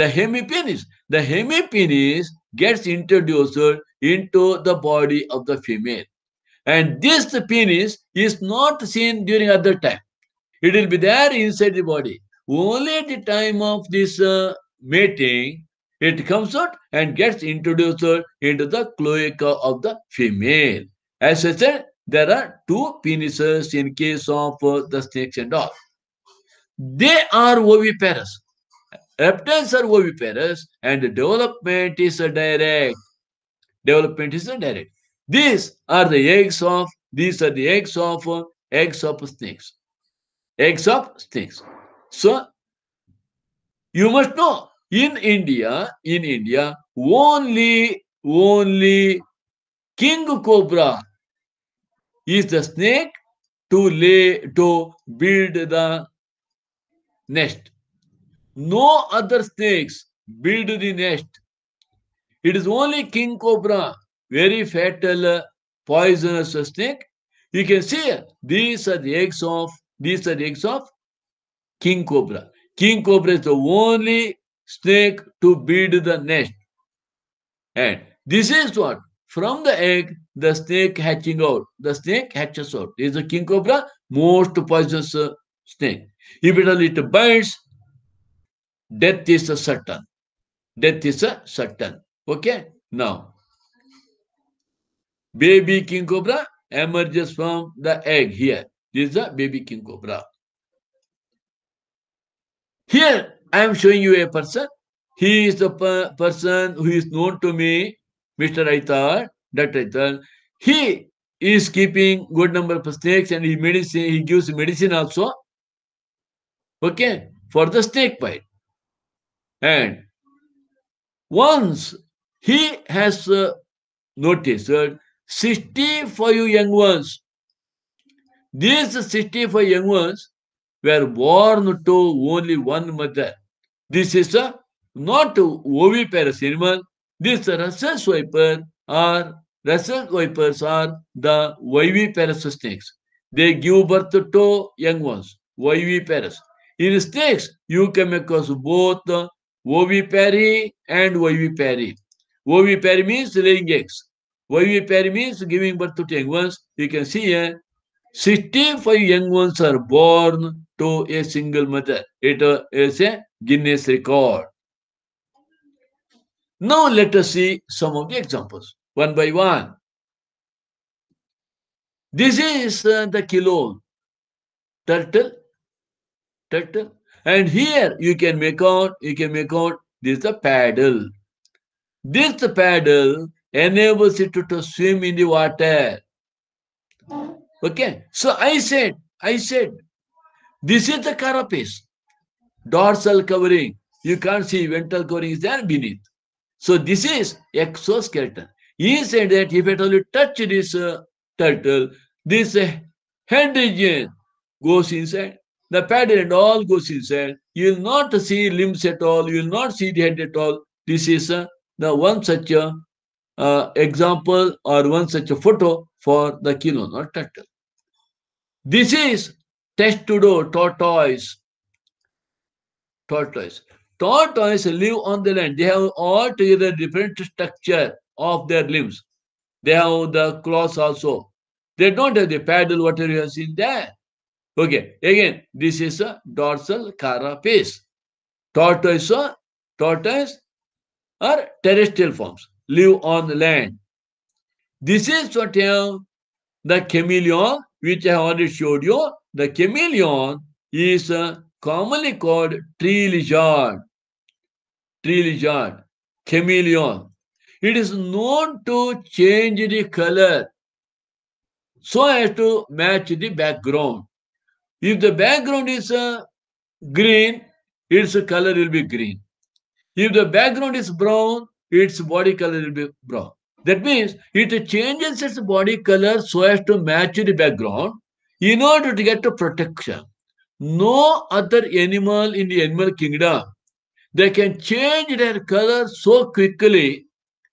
the hemipenis gets introduced into the body of the female. And this penis is not seen during other time. It will be there inside the body. Only at the time of this mating, it comes out and gets introduced into the cloaca of the female. As I said, there are two penises in case of the snakes and all. They are oviparous. Reptiles are oviparous, and the development is direct. Development is direct. These are the eggs of snakes. Eggs of snakes. So you must know, in India, only king cobra is the snake to build the nest. No other snakes build the nest. It is only king cobra, very fatal, poisonous snake. You can see these are the eggs of king cobra. King cobra is the only snake to build the nest. And this is what? From the egg, the snake hatching out. The snake hatches out. This is the king cobra, most poisonous snake. If it bites, death is a certain. Death is a certain. Okay? Now, baby king cobra emerges from the egg here. This is the baby king cobra. Here, I am showing you a person. He is the person who is known to me, Mr. Aitar, Dr. Aitar. He is keeping good number of snakes, and he gives medicine also. Okay, for the snake bite. And once he has noticed 65 young ones. These 65 young ones were born to only one mother. This is a not oviparous animal. This Russell's vipers are the viviparous snakes. They give birth to young ones, viviparous. In snakes, you come across both ovipary and vivipary. Ovipary means laying eggs. Vivipary means giving birth to young ones. You can see here, 65 young ones are born to a single mother. It is a Guinness record. Now let us see some of the examples, one by one. This is the kilole, turtle. And here you can make out, this is the paddle. This paddle enables it to swim in the water. Okay, so I said, this is the carapace, dorsal covering. You can't see ventral covering is there beneath. So this is exoskeleton. He said that if at all you touch this turtle, this head region goes inside. The paddle and all goes inside. You will not see limbs at all. You will not see the head at all. This is the one such a example or one such a photo for the quinoa or turtle. This is testudo tortoise. Tortoise. Tortoise live on the land. They have altogether different structure of their limbs. They have the claws also. They don't have the paddle, whatever you have seen there. Okay, again, this is a dorsal carapace. Tortoise, tortoise are terrestrial forms, live on the land. This is what have the chameleon, which I have already showed you. The chameleon is commonly called tree lizard. Tree lizard, chameleon. It is known to change the color so as to match the background. If the background is green, its color will be green. If the background is brown, its body color will be brown. That means it changes its body color so as to match the background in order to get the protection. No other animal in the animal kingdom, they can change their color so quickly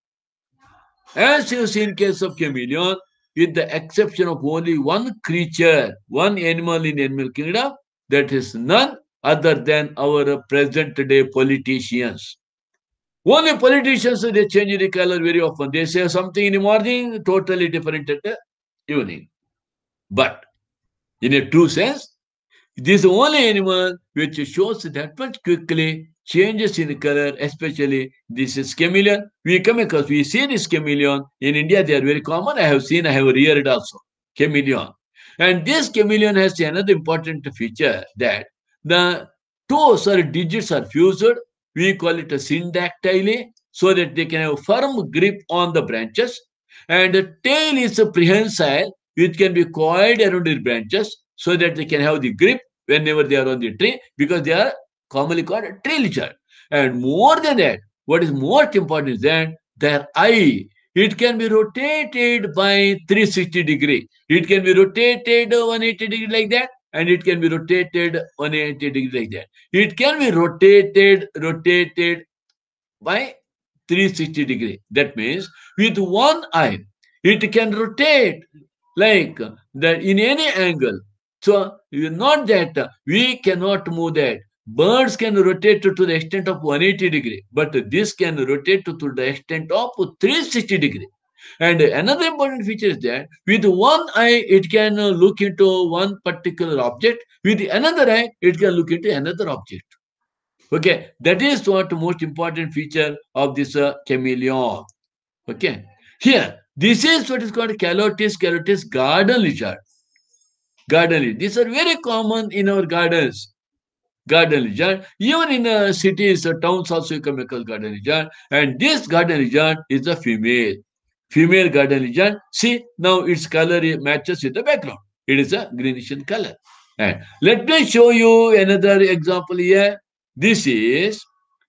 as you see in case of chameleon, with the exception of only one creature, one animal in animal kingdom, that is none other than our present day politicians. Only politicians, they change the color very often. They say something in the morning, totally different at the evening. But in a true sense, this is the only animal which shows that much quickly changes in color, especially this is chameleon. We come across, we see this chameleon in India, they are very common. I have seen, I have reared also, chameleon. And this chameleon has another important feature that the toes or digits are fused. We call it a syndactyly, so that they can have firm grip on the branches. And the tail is a prehensile, which can be coiled around the branches so that they can have the grip whenever they are on the tree, because they are commonly called a tree lizard. And more than that, what is most important is that their eye, it can be rotated by 360 degree. It can be rotated 180 degree like that, and it can be rotated 180 degree like that. It can be rotated by 360 degree. That means with one eye, it can rotate like that in any angle. So not that we cannot move that. Birds can rotate to the extent of 180 degree, but this can rotate to the extent of 360 degree. And another important feature is that with one eye, it can look into one particular object. With another eye, it can look into another object. Okay, that is what most important feature of this chameleon. Okay, here, this is what is called calotes garden lizard. Garden lizard. These are very common in our gardens. Garden lizard. Even in cities, towns also you come across garden lizard. And this garden lizard is a female. Female garden lizard. See, now its color matches with the background. It is a greenish in color. And let me show you another example here. This is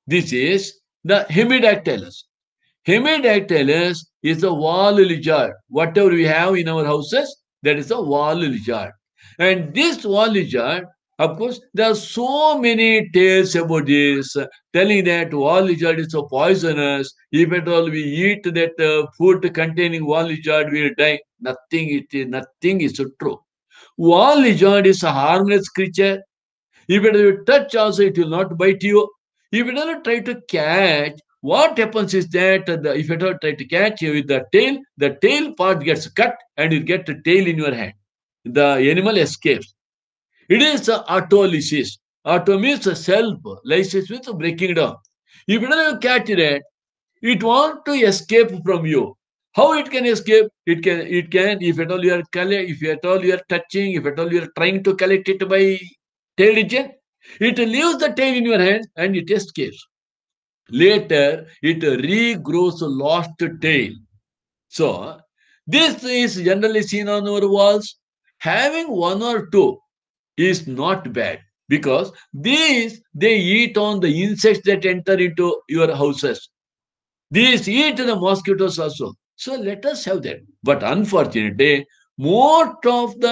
the Hemidactylus. Hemidactylus is a wall lizard. Whatever we have in our houses, that is a wall lizard. And this wall lizard, of course, there are so many tales about this, telling that wall lizard is so poisonous. If at all we eat that food containing wall lizard, we will die. Nothing is so true. Wall lizard is a harmless creature. If you touch also, it will not bite you. If you don't try to catch, what happens is that if you don't try to catch with the tail part gets cut and you get the tail in your hand. The animal escapes. It is autolysis. Auto means self. Lysis means breaking down. If you don't catch that, it wants to escape from you. How it can escape? It can, if at all you are if at all you are touching, if at all you are trying to collect it by tail region, it leaves the tail in your hand and it escapes. Later, it regrows a lost tail. So, this is generally seen on our walls. Having one or two is not bad, because these they eat on the insects that enter into your houses. These eat the mosquitoes also. So let us have that. But unfortunately,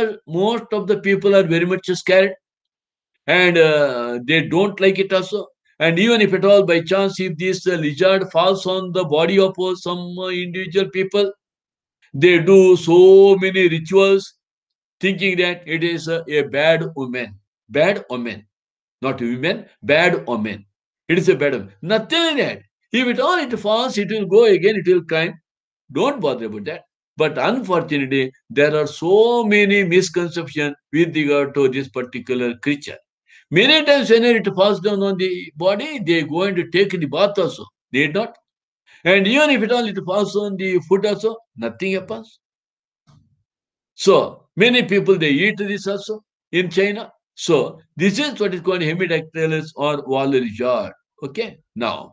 most of the people are very much scared, and they don't like it also. And even if at all by chance, if this lizard falls on the body of some individual people, they do so many rituals thinking that it is a bad omen. Bad omen. Not women, bad omen. It is a bad omen. Nothing like that. If at all it falls, it will go again, it will climb. Don't bother about that. But unfortunately, there are so many misconceptions with regard to this particular creature. Many times when it falls down on the body, they go and take the bath also. Need not. And even if it all it falls on the foot also, nothing happens. So many people they eat this also in China. So this is what is called Hemidactylus or wall lizard. Okay. Now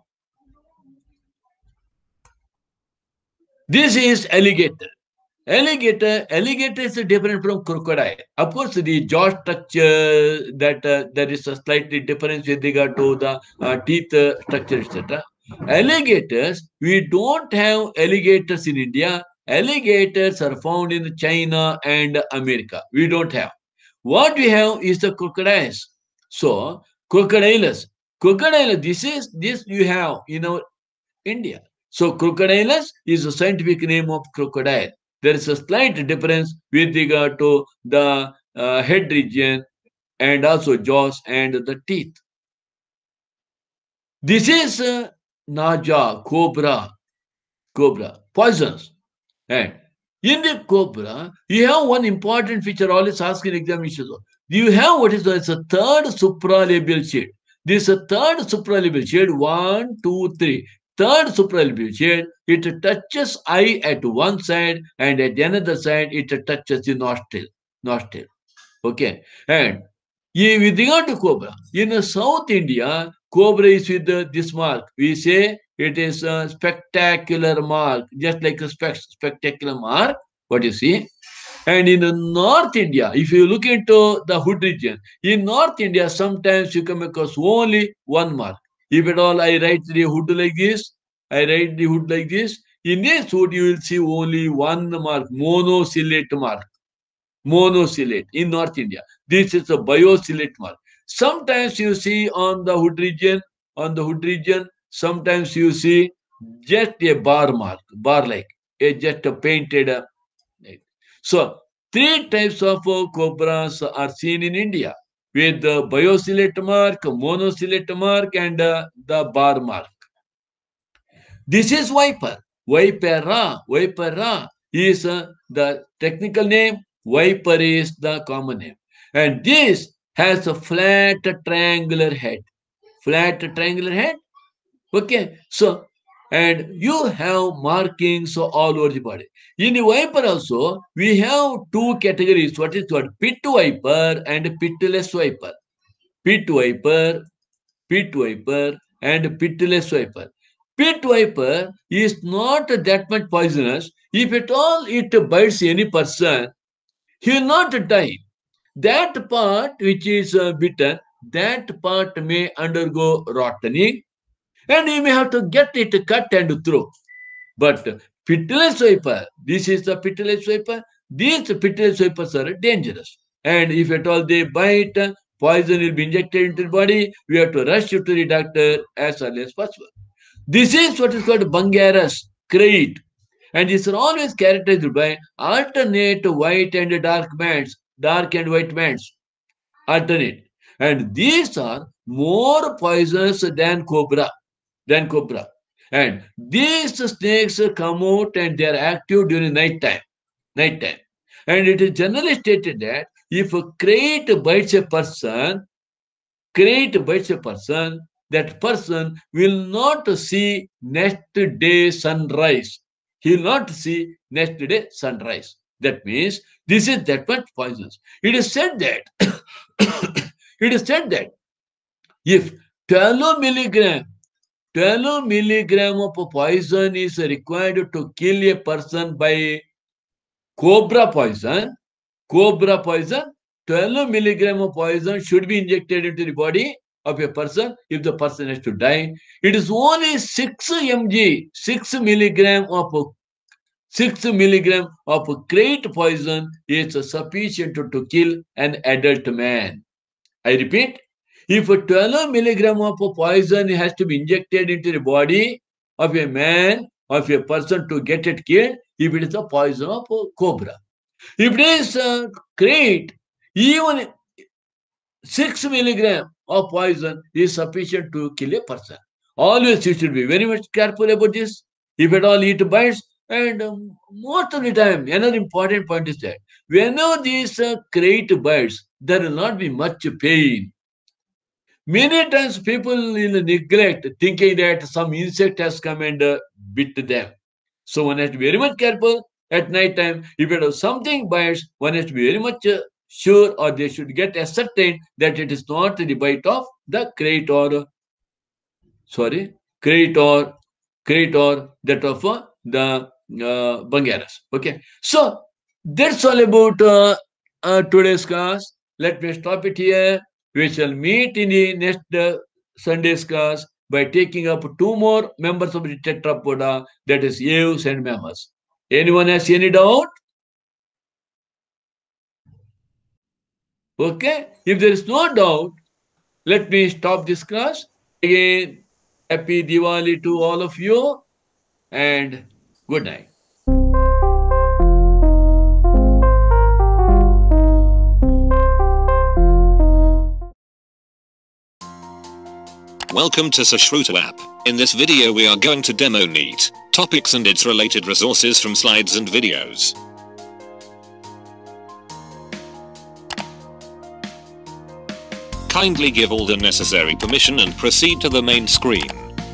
this is alligator. Alligator is different from crocodile. Of course, the jaw structure that there is a slightly difference with regard to the teeth structure, etc. Alligators, we don't have alligators in India. Alligators are found in China and America. We don't have. What we have is the crocodiles. So, crocodilus. Crocodile, this you have in our India. So crocodilus is a scientific name of crocodile. There is a slight difference with regard to the head region and also jaws and the teeth. This is Naja, cobra, poisons. And in the cobra, you have one important feature always asked in examinations. You have what is known as a third supralabial shade. This third supralabial shade, one, two, three. Third supralabial shade, it touches eye at one side and at the another side, it touches the nostril. Nostril. Okay. And with regard to cobra, in South India, cobra is with this mark. We say it is a spectacular mark, just like a spectacular mark, what you see. And in North India, if you look into the hood region, in North India, sometimes you come across only one mark. If at all I write the hood like this, I write the hood like this. In this hood, you will see only one mark, monocellate mark. Monocellate in North India. This is a biocellate mark. Sometimes you see on the hood region, sometimes you see just a bar mark, bar like, just a painted. Like. So, three types of cobras are seen in India with the biocellate mark, monocellate mark, and the bar mark. This is viper. Vipera is the technical name. Viper is the common name. And this has a flat triangular head. Flat triangular head. Okay. So, and you have markings all over the body. In the viper also, we have two categories. What is called pit viper and pitless viper. Pit viper, pit viper, and pitless viper. Pit viper is not that much poisonous. If at all it bites any person, he will not die. That part which is bitten, that part may undergo rotting, and you may have to get it cut and throw. But pitiless viper, this is the pitiless viper. These pitiless vipers are dangerous. And if at all they bite, poison will be injected into the body. We have to rush you to the doctor as early as possible. This is what is called Bungarus crate. And these are always characterized by alternate white and dark bands, dark and white bands, alternate. And these are more poisonous than cobra. And these snakes come out and they are active during night time. And it is generally stated that if a crate bites a person, that person will not see next day sunrise. He will not see next day sunrise. That means this is that much poisonous. It is said that it is said that if 12 milligram 12 milligram of poison is required to kill a person by cobra poison, cobra poison, 12 milligram of poison should be injected into the body of a person if the person has to die. It is only 6 mg, 6 milligram of crate poison is sufficient to kill an adult man. I repeat, If 12 milligram of a poison has to be injected into the body of a man, of a person to get it killed, if it is a poison of a cobra. If it is crate, even 6 milligram of poison is sufficient to kill a person. Always you should be very much careful about this. If at all it bites, and most of the time, another important point is that whenever these crate bites, there will not be much pain. Many times people will neglect thinking that some insect has come and bit them. So one has to be very much careful at night time. If it is something bites, one has to be very much sure, or they should get ascertained that it is not the bite of the crate or crate or that of the Bangaras. Okay. So that's all about today's class. Let me stop it here. We shall meet in the next Sunday's class by taking up 2 more members of the tetrapoda, that is aves and mammals. Anyone has any doubt? Okay. If there is no doubt, let me stop this class. Again, happy Diwali to all of you and good night. Welcome to Sushruta app. In this video we are going to demo NEET topics and its related resources from slides and videos. Kindly give all the necessary permission and proceed to the main screen.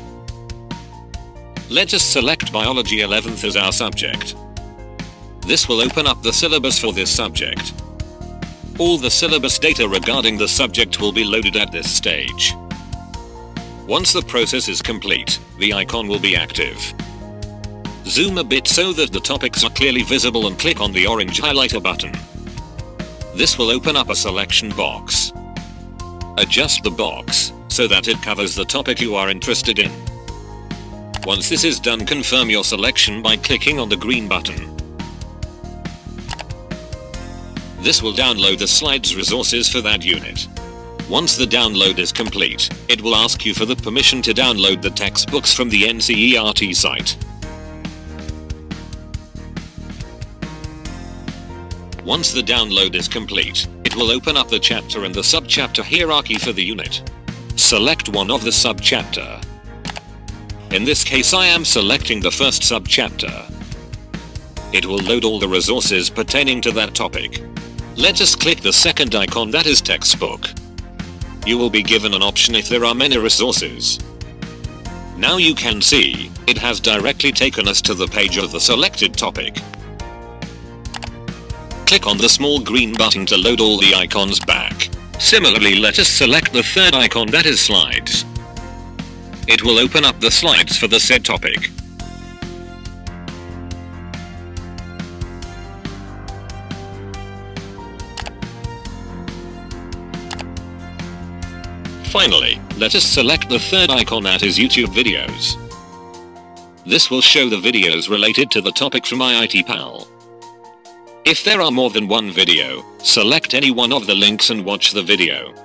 Let us select Biology 11th as our subject. This will open up the syllabus for this subject. All the syllabus data regarding the subject will be loaded at this stage. Once the process is complete, the icon will be active. Zoom a bit so that the topics are clearly visible and click on the orange highlighter button. This will open up a selection box. Adjust the box so that it covers the topic you are interested in. Once this is done, confirm your selection by clicking on the green button. This will download the slides resources for that unit. Once the download is complete, it will ask you for the permission to download the textbooks from the NCERT site. Once the download is complete, it will open up the chapter and the subchapter hierarchy for the unit. Select one of the subchapter. In this case I am selecting the first subchapter. It will load all the resources pertaining to that topic. Let us click the second icon, that is textbook. You will be given an option if there are many resources. Now you can see, it has directly taken us to the page of the selected topic. Click on the small green button to load all the icons back. Similarly, let us select the third icon, that is slides. It will open up the slides for the said topic. Finally, let us select the third icon, that is YouTube videos. This will show the videos related to the topic from IIT-PAL. If there are more than one video, select any one of the links and watch the video.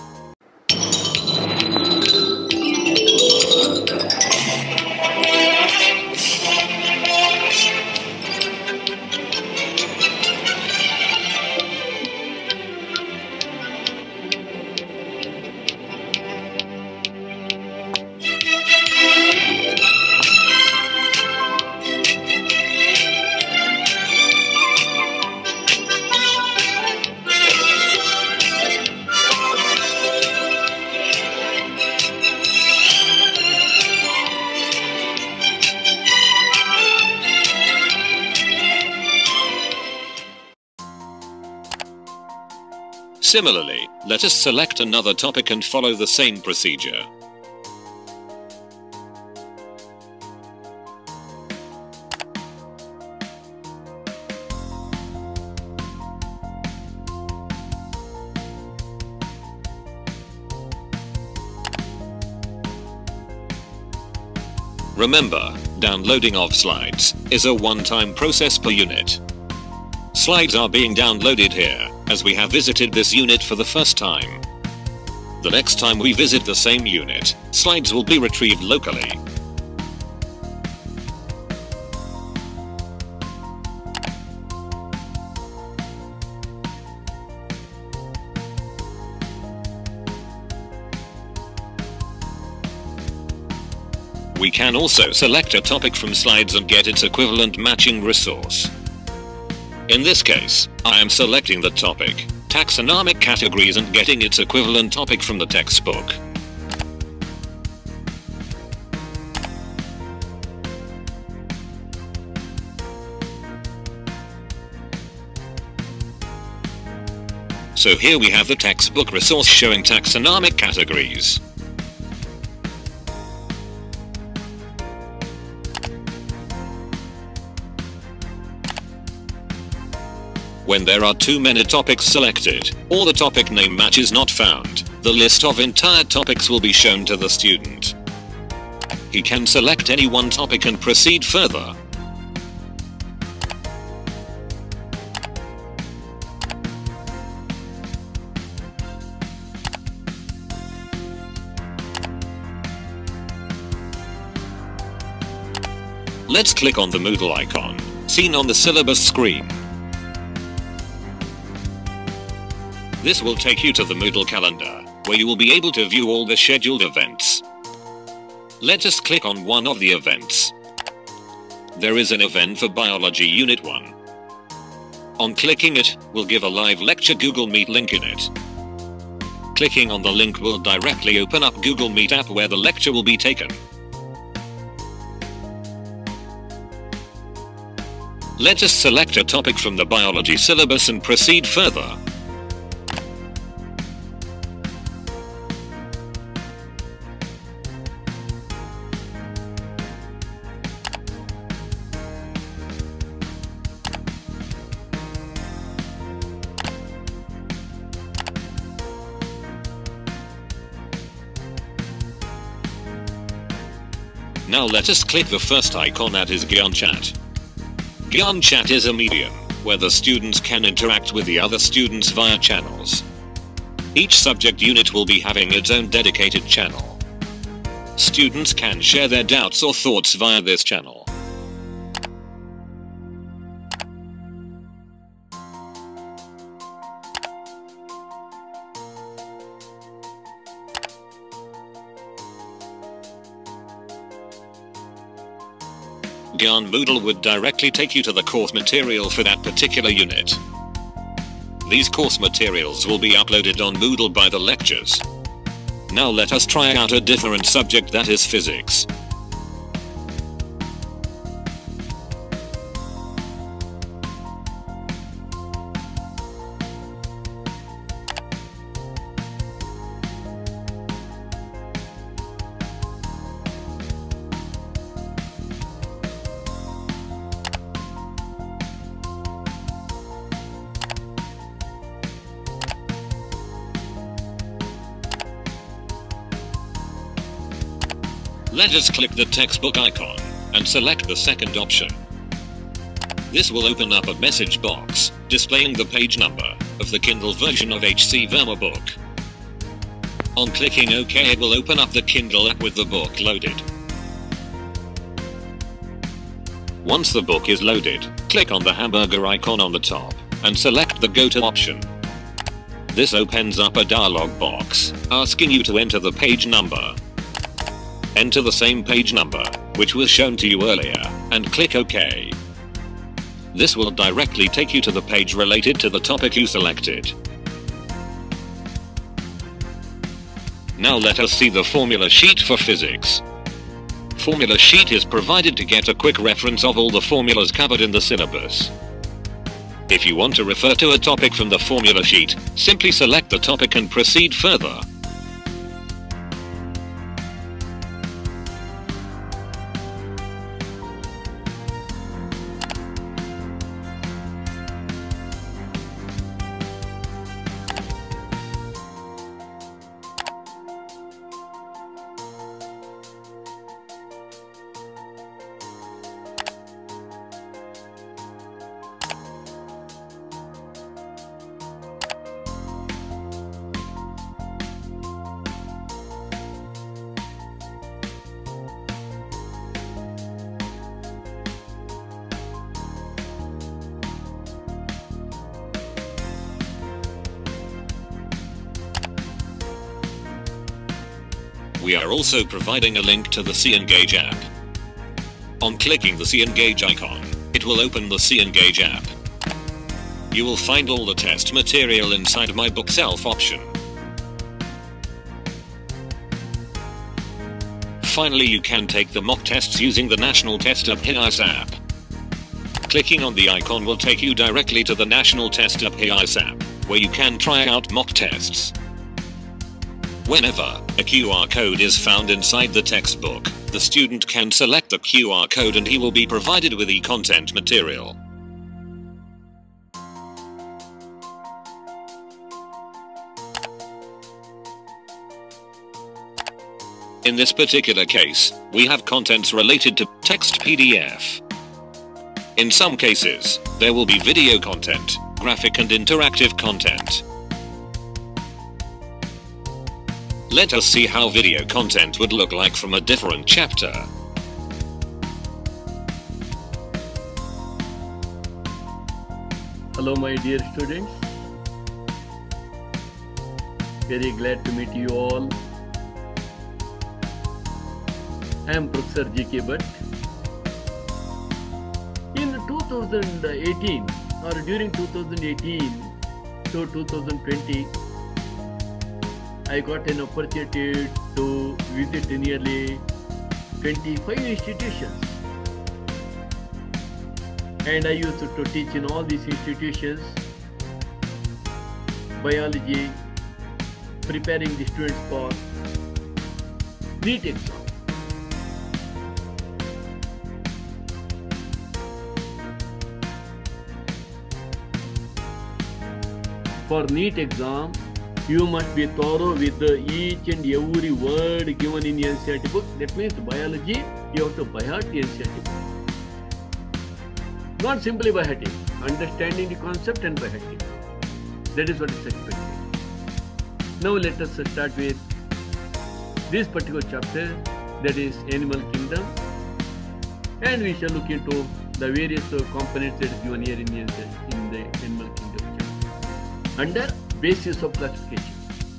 Similarly, let us select another topic and follow the same procedure. Remember, downloading of slides is a one-time process per unit. Slides are being downloaded here, as we have visited this unit for the first time. The next time we visit the same unit, slides will be retrieved locally. We can also select a topic from slides and get its equivalent matching resource. In this case, I am selecting the topic, taxonomic categories, and getting its equivalent topic from the textbook. So here we have the textbook resource showing taxonomic categories. When there are too many topics selected, or the topic name match is not found, the list of entire topics will be shown to the student. He can select any one topic and proceed further. Let's click on the Moodle icon, seen on the syllabus screen. This will take you to the Moodle calendar, where you will be able to view all the scheduled events. Let us click on one of the events. There is an event for Biology Unit 1. On clicking it, will give a live lecture Google Meet link in it. Clicking on the link will directly open up Google Meet app where the lecture will be taken. Let us select a topic from the biology syllabus and proceed further. Now let us click the first icon, that is Gyan Chat. Gyan Chat is a medium where the students can interact with the other students via channels. Each subject unit will be having its own dedicated channel. Students can share their doubts or thoughts via this channel. Gyan Moodle would directly take you to the course material for that particular unit. These course materials will be uploaded on Moodle by the lectures. Now let us try out a different subject, that is physics. Let us click the textbook icon and select the second option. This will open up a message box displaying the page number of the Kindle version of H.C. Verma book. On clicking OK, it will open up the Kindle app with the book loaded. Once the book is loaded, click on the hamburger icon on the top and select the Go To option. This opens up a dialog box asking you to enter the page number. Enter the same page number, which was shown to you earlier, and click OK. This will directly take you to the page related to the topic you selected. Now let us see the formula sheet for physics. Formula sheet is provided to get a quick reference of all the formulas covered in the syllabus. If you want to refer to a topic from the formula sheet, simply select the topic and proceed further. We are also providing a link to the Cengage app. On clicking the Cengage icon, it will open the Cengage app. You will find all the test material inside My Book Self option. Finally, you can take the mock tests using the National Test Abhyas app. Clicking on the icon will take you directly to the National Test Abhyas app, where you can try out mock tests. Whenever a QR code is found inside the textbook, the student can select the QR code and he will be provided with e-content material. In this particular case, we have contents related to text PDF. In some cases, there will be video content, graphic and interactive content. Let us see how video content would look like from a different chapter. Hello my dear students. Very glad to meet you all. I am Professor G.K. Bhatt. In 2018 or during 2018 to 2020, I got an opportunity to visit nearly 25 institutions. And I used to teach in all these institutions biology, preparing the students for NEET exam. For NEET exam, you must be thorough with each and every word given in NCERT book. That means biology, you have to by heart NCERT book. Not simply by hearting, understanding the concept and by hearting. That is what is expected. Now let us start with this particular chapter, that is Animal Kingdom, and we shall look into the various components that is given here in the Animal Kingdom chapter. Under basis of classification,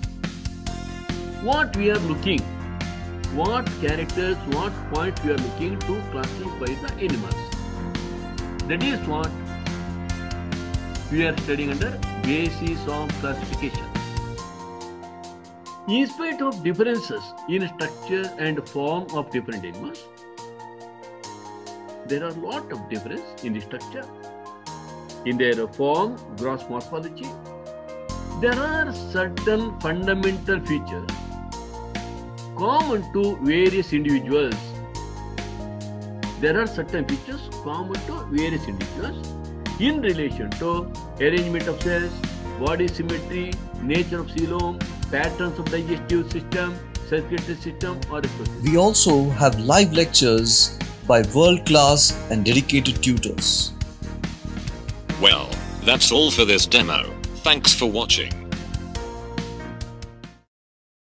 what we are looking, what characters, what points we are looking to classify the animals. That is what we are studying under basis of classification. In spite of differences in structure and form of different animals, there are a lot of difference in the structure, in their form, gross morphology. There are certain fundamental features common to various individuals. There are certain features common to various individuals in relation to arrangement of cells, body symmetry, nature of coelom, patterns of digestive system, circulatory system, or reproductive. We also have live lectures by world-class and dedicated tutors. Well, that's all for this demo. Thanks for watching.